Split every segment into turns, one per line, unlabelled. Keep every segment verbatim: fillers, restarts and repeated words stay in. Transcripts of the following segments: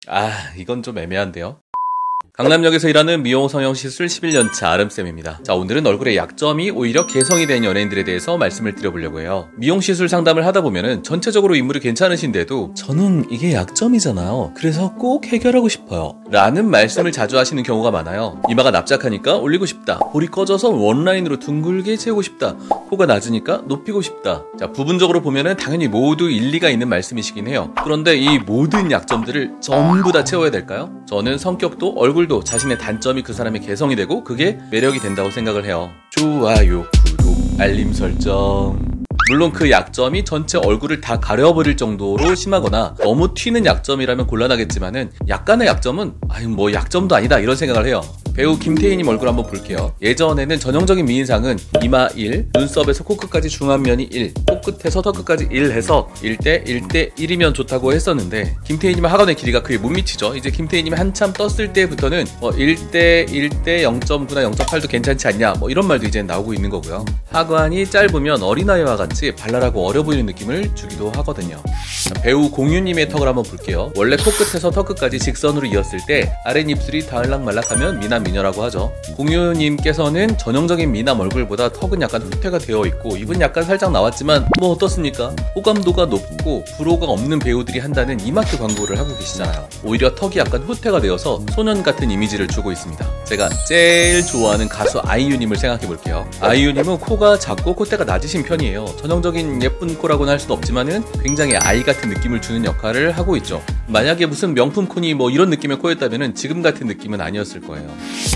아, 이건 좀 애매한데요. 강남역에서 일하는 미용 성형시술 십일 년 차 아름쌤입니다. 자, 오늘은 얼굴에 약점이 오히려 개성이 된 연예인들에 대해서 말씀을 드려보려고 해요. 미용시술 상담을 하다 보면은 전체적으로 인물이 괜찮으신데도 저는 이게 약점이잖아요. 그래서 꼭 해결하고 싶어요. 라는 말씀을 자주 하시는 경우가 많아요. 이마가 납작하니까 올리고 싶다. 볼이 꺼져서 원라인으로 둥글게 채우고 싶다. 코가 낮으니까 높이고 싶다. 자, 부분적으로 보면은 당연히 모두 일리가 있는 말씀이시긴 해요. 그런데 이 모든 약점들을 전부 다 채워야 될까요? 저는 성격도 얼굴 도 자신의 단점이 그 사람의 개성이 되고 그게 매력이 된다고 생각을 해요. 좋아요, 구독, 알림 설정. 물론 그 약점이 전체 얼굴을 다 가려버릴 정도로 심하거나 너무 튀는 약점이라면 곤란하겠지만은 약간의 약점은 아유 뭐 약점도 아니다 이런 생각을 해요. 배우 김태희님 얼굴 한번 볼게요. 예전에는 전형적인 미인상은 이마 일, 눈썹에서 코끝까지 중안면이 일, 코끝에서 턱끝까지 일 해서 일 대 일 대 일이면 좋다고 했었는데 김태희님의 하관의 길이가 그에 못 미치죠. 이제 김태희님이 한참 떴을 때부터는 뭐 일 대 일 대 영 점 구나 영 점 팔도 괜찮지 않냐 뭐 이런 말도 이제 나오고 있는 거고요. 하관이 짧으면 어린아이와 같이 발랄하고 어려 보이는 느낌을 주기도 하거든요. 배우 공유님의 턱을 한번 볼게요. 원래 코끝에서 턱끝까지 직선으로 이었을 때 아랫입술이 다을락말락하면 미남 미녀라고 하죠. 공유님께서는 전형적인 미남 얼굴보다 턱은 약간 후퇴가 되어 있고 입은 약간 살짝 나왔지만 뭐 어떻습니까? 호감도가 높고 불호가 없는 배우들이 한다는 이마트 광고를 하고 계시잖아요. 오히려 턱이 약간 후퇴가 되어서 소년 같은 이미지를 주고 있습니다. 제가 제일 좋아하는 가수 아이유님을 생각해 볼게요. 아이유님은 코가 작고 콧대가 낮으신 편이에요. 전형적인 예쁜 코라고는 할 수도 없지만은 굉장히 아이 같은 느낌을 주는 역할을 하고 있죠. 만약에 무슨 명품 코니 뭐 이런 느낌의 코였다면은 지금 같은 느낌은 아니었을 거예요.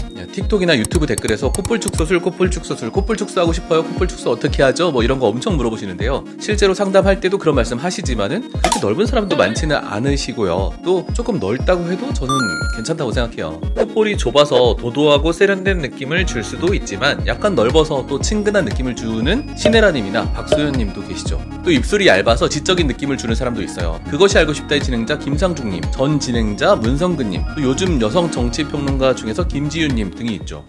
틱톡이나 유튜브 댓글에서 콧볼 축소술, 콧볼 축소술, 콧볼 축소하고 싶어요? 콧볼 축소 어떻게 하죠? 뭐 이런 거 엄청 물어보시는데요. 실제로 상담할 때도 그런 말씀 하시지만은 그렇게 넓은 사람도 많지는 않으시고요. 또 조금 넓다고 해도 저는 괜찮다고 생각해요. 콧볼이 좁아서 도도하고 세련된 느낌을 줄 수도 있지만 약간 넓어서 또 친근한 느낌을 주는 신혜라님이나 박소연님도 계시죠. 또 입술이 얇아서 지적인 느낌을 주는 사람도 있어요. 그것이 알고 싶다의 진행자 김상중님, 전 진행자 문성근님, 또 요즘 여성 정치평론가 중에서 김지윤님 등이 있죠.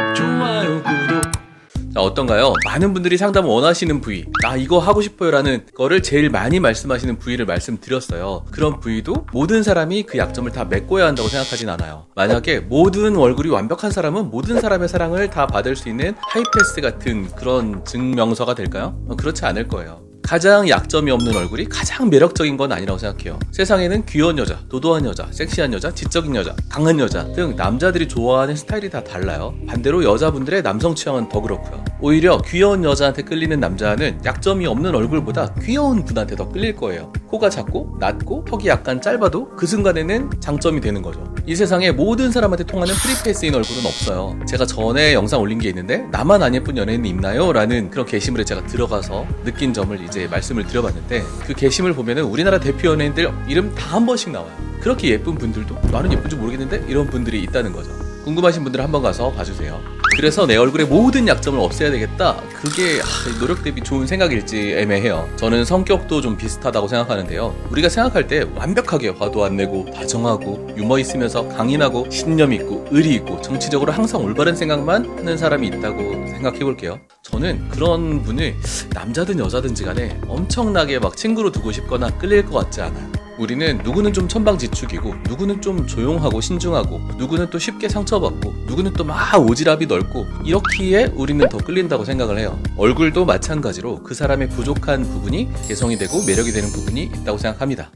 좋아요, 구독. 자, 어떤가요? 많은 분들이 상담을 원하시는 부위, 나 이거 하고 싶어요 라는 거를 제일 많이 말씀하시는 부위를 말씀드렸어요. 그런 부위도 모든 사람이 그 약점을 다 메꿔야 한다고 생각하진 않아요. 만약에 모든 얼굴이 완벽한 사람은 모든 사람의 사랑을 다 받을 수 있는 하이패스 같은 그런 증명서가 될까요? 그렇지 않을 거예요. 가장 약점이 없는 얼굴이 가장 매력적인 건 아니라고 생각해요. 세상에는 귀여운 여자, 도도한 여자, 섹시한 여자, 지적인 여자, 강한 여자 등 남자들이 좋아하는 스타일이 다 달라요. 반대로 여자분들의 남성 취향은 더 그렇고요. 오히려 귀여운 여자한테 끌리는 남자는 약점이 없는 얼굴보다 귀여운 분한테 더 끌릴 거예요. 코가 작고 낮고 턱이 약간 짧아도 그 순간에는 장점이 되는 거죠. 이 세상에 모든 사람한테 통하는 프리패스인 얼굴은 없어요. 제가 전에 영상 올린 게 있는데 나만 안 예쁜 연예인이 있나요? 라는 그런 게시물에 제가 들어가서 느낀 점을 이제 말씀을 드려봤는데 그 게시물 보면은 우리나라 대표 연예인들 이름 다 한 번씩 나와요. 그렇게 예쁜 분들도 나는 예쁜지 모르겠는데 이런 분들이 있다는 거죠. 궁금하신 분들은 한번 가서 봐주세요. 그래서 내 얼굴의 모든 약점을 없애야 되겠다. 그게 하, 노력 대비 좋은 생각일지 애매해요. 저는 성격도 좀 비슷하다고 생각하는데요. 우리가 생각할 때 완벽하게 화도 안 내고 다정하고 유머 있으면서 강인하고 신념 있고 의리 있고 정치적으로 항상 올바른 생각만 하는 사람이 있다고 생각해 볼게요. 저는 그런 분을 남자든 여자든지 간에 엄청나게 막 친구로 두고 싶거나 끌릴 것 같지 않아요. 우리는 누구는 좀 천방지축이고 누구는 좀 조용하고 신중하고 누구는 또 쉽게 상처받고 누구는 또 막 오지랖이 넓고 이렇기에 우리는 더 끌린다고 생각을 해요. 얼굴도 마찬가지로 그 사람의 부족한 부분이 개성이 되고 매력이 되는 부분이 있다고 생각합니다.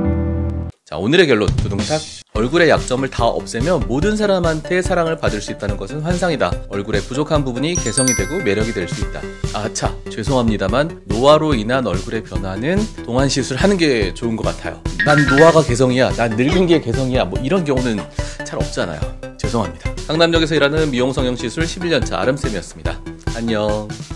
자, 오늘의 결론 두둥탁. 얼굴의 약점을 다 없애면 모든 사람한테 사랑을 받을 수 있다는 것은 환상이다. 얼굴의 부족한 부분이 개성이 되고 매력이 될 수 있다. 아차, 죄송합니다만 노화로 인한 얼굴의 변화는 동안 시술하는 게 좋은 것 같아요. 난 노화가 개성이야, 난 늙은 게 개성이야, 뭐 이런 경우는 잘 없잖아요. 죄송합니다. 강남역에서 일하는 미용 성형 시술 십일 년 차 아름쌤이었습니다. 안녕.